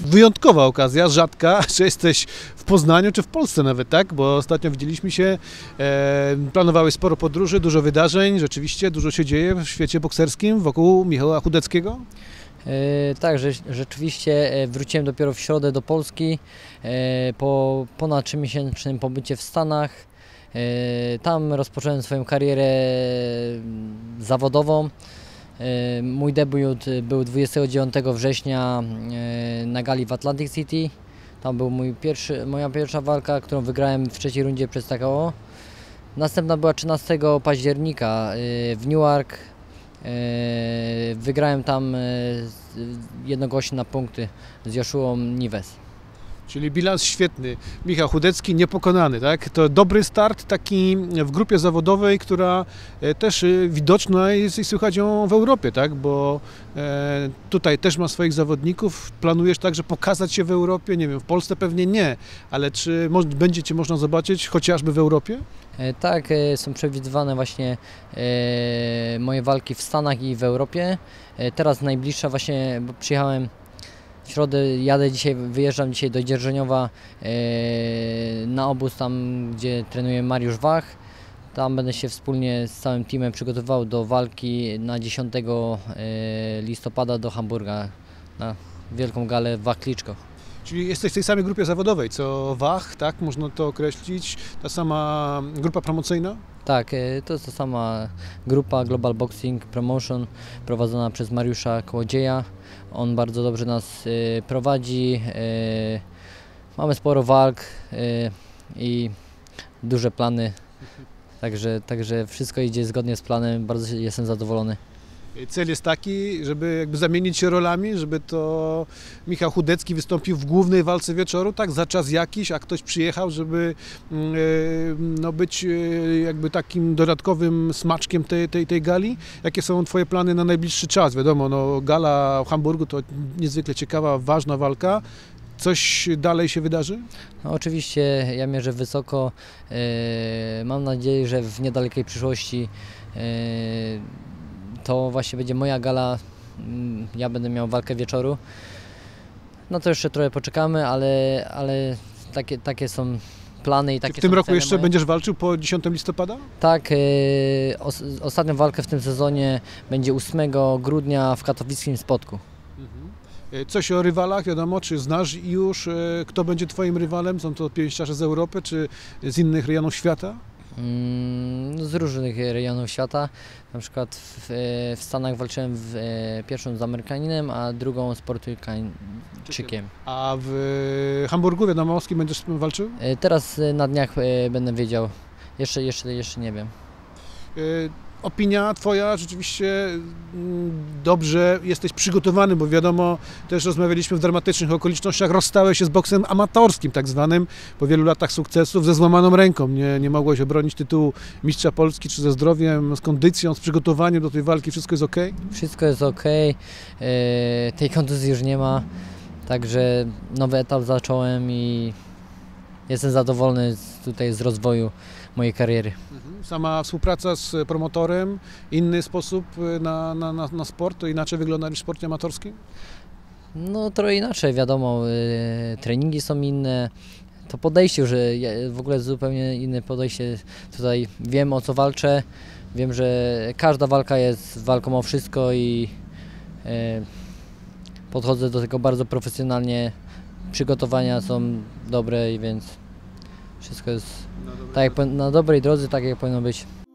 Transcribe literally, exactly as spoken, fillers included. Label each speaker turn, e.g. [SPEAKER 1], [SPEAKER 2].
[SPEAKER 1] wyjątkowa okazja, rzadka, że jesteś w Poznaniu czy w Polsce nawet, tak? Bo ostatnio widzieliśmy się, e, planowałeś sporo podróży, dużo wydarzeń, rzeczywiście dużo się dzieje w świecie bokserskim wokół Michała Chudeckiego.
[SPEAKER 2] E, tak, że, rzeczywiście wróciłem dopiero w środę do Polski e, po ponad trzymiesięcznym pobycie w Stanach. E, tam rozpocząłem swoją karierę zawodową. E, mój debiut był dwudziestego dziewiątego września e, na gali w Atlantic City. Tam był mój pierwszy, moja pierwsza walka, którą wygrałem w trzeciej rundzie przez T K O. Następna była trzynastego października e, w Newark. Wygrałem tam jednogłośnie na punkty z Joshuą Nives.
[SPEAKER 1] Czyli bilans świetny. Michał Chudecki niepokonany, tak? To dobry start taki w grupie zawodowej, która też widoczna jest i słychać ją w Europie, tak? Bo tutaj też ma swoich zawodników. Planujesz także pokazać się w Europie? Nie wiem, w Polsce pewnie nie, ale czy będzie Cię można zobaczyć chociażby w Europie?
[SPEAKER 2] Tak, są przewidywane właśnie moje walki w Stanach i w Europie. Teraz najbliższa właśnie, bo przyjechałem w środę, jadę dzisiaj, wyjeżdżam dzisiaj do Dzierżoniowa na obóz tam, gdzie trenuje Mariusz Wach. Tam będę się wspólnie z całym teamem przygotowywał do walki na dziesiątego listopada do Hamburga na wielką galę Wach Klitschko.
[SPEAKER 1] Czyli jesteś w tej samej grupie zawodowej, co Wach, tak? Można to określić? Ta sama grupa promocyjna?
[SPEAKER 2] Tak, to jest ta sama grupa Global Boxing Promotion prowadzona przez Mariusza Kołodzieja. On bardzo dobrze nas prowadzi. Mamy sporo walk i duże plany, także, także wszystko idzie zgodnie z planem, bardzo jestem zadowolony.
[SPEAKER 1] Cel jest taki, żeby jakby zamienić się rolami, żeby to Michał Chudecki wystąpił w głównej walce wieczoru, tak, za czas jakiś, a ktoś przyjechał, żeby no, być jakby takim dodatkowym smaczkiem tej, tej, tej gali. Jakie są Twoje plany na najbliższy czas? Wiadomo, no, gala w Hamburgu to niezwykle ciekawa, ważna walka. Coś dalej się wydarzy?
[SPEAKER 2] No, oczywiście ja mierzę wysoko. Mam nadzieję, że w niedalekiej przyszłości to właśnie będzie moja gala, ja będę miał walkę wieczoru. No to jeszcze trochę poczekamy, ale, ale takie, takie są plany i takie
[SPEAKER 1] Czy w tym
[SPEAKER 2] są
[SPEAKER 1] roku
[SPEAKER 2] cele
[SPEAKER 1] jeszcze
[SPEAKER 2] moje.
[SPEAKER 1] będziesz walczył po dziesiątego listopada?
[SPEAKER 2] Tak, yy, os, ostatnią walkę w tym sezonie będzie ósmego grudnia w katowickim Spodku.
[SPEAKER 1] Mhm. Coś o rywalach, wiadomo, czy znasz już, kto będzie Twoim rywalem? Są to pięściarze z Europy, czy z innych rejonów świata?
[SPEAKER 2] Z różnych rejonów świata. Na przykład w, w Stanach walczyłem w, pierwszą z Amerykaninem, a drugą z Portugalczykiem.
[SPEAKER 1] A w Hamburgu, wiadomo, z kim będziesz walczył?
[SPEAKER 2] Teraz na dniach będę wiedział. Jeszcze, jeszcze, jeszcze nie wiem.
[SPEAKER 1] Opinia Twoja, rzeczywiście dobrze jesteś przygotowany, bo wiadomo, też rozmawialiśmy w dramatycznych okolicznościach, rozstałeś się z boksem amatorskim tak zwanym, po wielu latach sukcesów ze złamaną ręką. Nie, nie mogłeś obronić tytułu mistrza Polski, czy ze zdrowiem, z kondycją, z przygotowaniem do tej walki, wszystko jest ok?
[SPEAKER 2] Wszystko jest ok, tej kontuzji już nie ma, także nowy etap zacząłem i jestem zadowolony z, tutaj z rozwoju mojej kariery.
[SPEAKER 1] Sama współpraca z promotorem, inny sposób na, na, na, na sport, to inaczej wygląda niż w sporcie amatorskim?
[SPEAKER 2] No trochę inaczej, wiadomo, y, treningi są inne, to podejście, że w ogóle zupełnie inne podejście. Tutaj wiem, o co walczę, wiem, że każda walka jest walką o wszystko i y, podchodzę do tego bardzo profesjonalnie, przygotowania są dobre, więc wszystko jest na, tak jak, na dobrej drodze, tak jak powinno być.